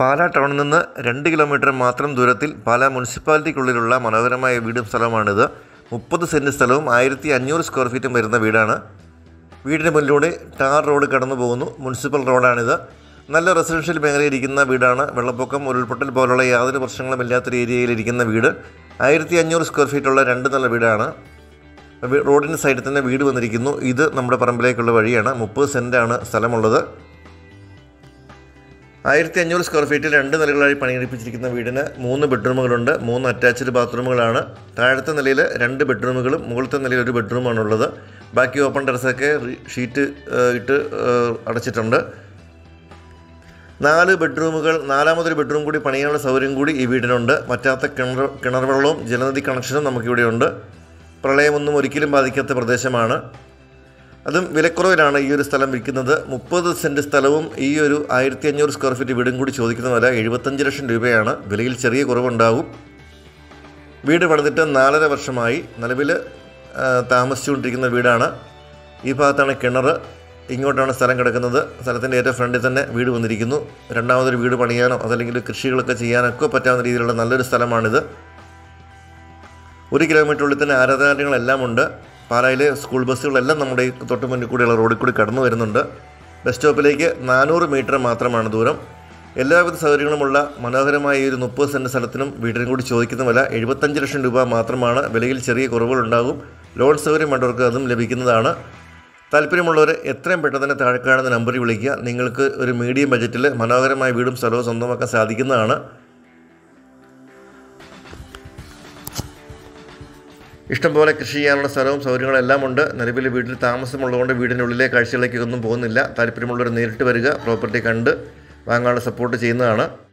പാലാ ടൗണിൽ നിന്ന് 2 കിലോമീറ്റർ മാത്രം ദൂരത്തിൽ പാലാ മുനിസിപ്പാലിറ്റിക്കുള്ളിലുള്ള മനോഹരമായ വീടും സ്ഥലമാണിത്. 30 സെൻറ്റ് സ്ഥലവും 1500 സ്ക്വയർ ഫീറ്റും വരുന്ന വീടാണ്. വീടിന് മുന്നിലൂടെ ടാർ റോഡ് കടന്നു പോകുന്നു. മുനിസിപ്പൽ റോഡാണിത്. നല്ല റെസിഡൻഷ്യൽ മേഖലയിലിരിക്കുന്ന വീടാണ്. വെള്ളപ്പൊക്കം, ഉരുൾപൊട്ടൽ പോലുള്ള യാതൊരു പ്രശ്നങ്ങളുമില്ലാത്തൊരു ഏരിയയിലിരിക്കുന്ന വീട്. 1500 സ്ക്വയർ ഫീറ്റുള്ള 2 നില വീടാണ്. റോഡിന് സൈഡിൽ തന്നെ വീട് വന്നിരിക്കുന്നു. ഇത് നമ്മുടെ പറമ്പിലേക്കുള്ള വഴിയാണ്. 30 സെൻറ്റാണ് സ്ഥലമുള്ളത്. 1500 സ്ക്വയർ ഫീറ്റിൽ 2 നിലകളായി പണിയെടുപ്പിച്ചിരിക്കുന്ന വീടിന് 3 ബെഡ്റൂമുകളുണ്ട്. 3 അറ്റാച്ച്ഡ് ബാത്റൂമുകളാണ്. താഴത്തെ നിലയിൽ 2 ബെഡ്റൂമുകളും മുകളിലത്തെ നിലയിൽ 1 ബെഡ്റൂമാണുള്ളത്. ബാക്കി ഓപ്പൺ ടെറസൊക്കെ ഷീറ്റ് ഇട്ട് അടച്ചിട്ടുണ്ട്. 4 ബെഡ്റൂമുകൾ, 4ാമതൊരു ബെഡ്റൂം കൂടി പണിയാനുള്ള സൗകര്യം കൂടി ഈ വീടിനുണ്ട്. മറ്റാത്ത കിണർ വെള്ളവും ജലനിധി കണക്ഷനും നമുക്കിവിടെയുണ്ട്. പ്രളയമൊന്നും ഒരിക്കലും ബാധിക്കാത്ത പ്രദേശമാണ്. അതും വിലക്കുറവിലാണ് ഈ ഒരു സ്ഥലം വിൽക്കുന്നത്. 30 സെൻറ്റ് സ്ഥലവും ഈ ഒരു 1500 സ്ക്വയർ ഫീറ്റ് വീടും കൂടി ചോദിക്കുന്ന വില 75 ലക്ഷം രൂപയാണ്. വിലയിൽ ചെറിയ കുറവുണ്ടാകും. വീട് പണിതിട്ട് 4.5 വർഷമായി. നിലവിൽ താമസിച്ചുകൊണ്ടിരിക്കുന്ന വീടാണ്. ഈ ഭാഗത്താണ് കിണർ, ഇങ്ങോട്ടാണ് സ്ഥലം കിടക്കുന്നത്. സ്ഥലത്തിൻ്റെ ഏറ്റവും ഫ്രണ്ടിൽ തന്നെ വീട് വന്നിരിക്കുന്നു. രണ്ടാമതൊരു വീട് പണിയാനോ അതല്ലെങ്കിൽ കൃഷികളൊക്കെ ചെയ്യാനൊക്കെ പറ്റാവുന്ന രീതിയിലുള്ള നല്ലൊരു സ്ഥലമാണിത്. 1 കിലോമീറ്ററുള്ളിൽ തന്നെ ആരാധനാലയങ്ങളെല്ലാം ഉണ്ട്. പാലായിലെ സ്കൂൾ ബസ്സുകളെല്ലാം നമ്മുടെ തൊട്ട് മുന്നിൽ കൂടിയുള്ള റോഡിൽ കൂടി കടന്നു വരുന്നുണ്ട്. ബസ് സ്റ്റോപ്പിലേക്ക് 400 മീറ്റർ മാത്രമാണ് ദൂരം. എല്ലാവിധ സൗകര്യങ്ങളുമുള്ള മനോഹരമായ ഈ ഒരു 30 സെൻറ്റ് സ്ഥലത്തിനും വീടിനും കൂടി ചോദിക്കുന്ന വില 75 ലക്ഷം രൂപ മാത്രമാണ്. വിലയിൽ ചെറിയ കുറവുകളുണ്ടാകും. ലോൺ സൗകര്യം വേണ്ടവർക്ക് അതും ലഭിക്കുന്നതാണ്. താല്പര്യമുള്ളവർ എത്രയും പെട്ടെന്ന് തന്നെ താഴെ കാണുന്ന നമ്പറിൽ വിളിക്കുക. നിങ്ങൾക്ക് ഒരു മീഡിയം ബജറ്റിൽ മനോഹരമായ വീടും സ്ഥലവും സ്വന്തമാക്കാൻ സാധിക്കുന്നതാണ്. ഇഷ്ടംപോലെ കൃഷി ചെയ്യാനുള്ള സ്ഥലവും സൗകര്യങ്ങളും എല്ലാം ഉണ്ട്. നിലവിൽ വീട്ടിൽ താമസമുള്ളതുകൊണ്ട് വീടിൻ്റെ ഉള്ളിലെ കാഴ്ചകളിലേക്കൊന്നും പോകുന്നില്ല. താല്പര്യമുള്ളവർ നേരിട്ട് വരിക, പ്രോപ്പർട്ടി കണ്ട് വാങ്ങാനുള്ള സപ്പോർട്ട് ചെയ്യുന്നതാണ്.